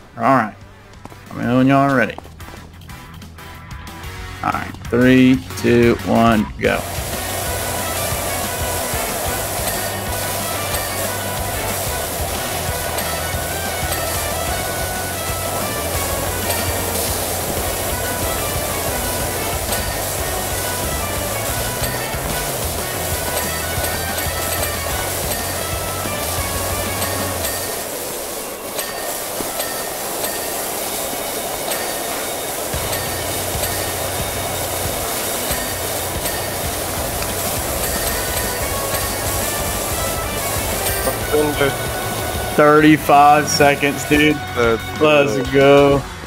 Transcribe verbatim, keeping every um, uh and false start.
All right. Let me know when y'all are ready. All right. Three, two, one, go. thirty-five seconds, dude. That's Let's good. go.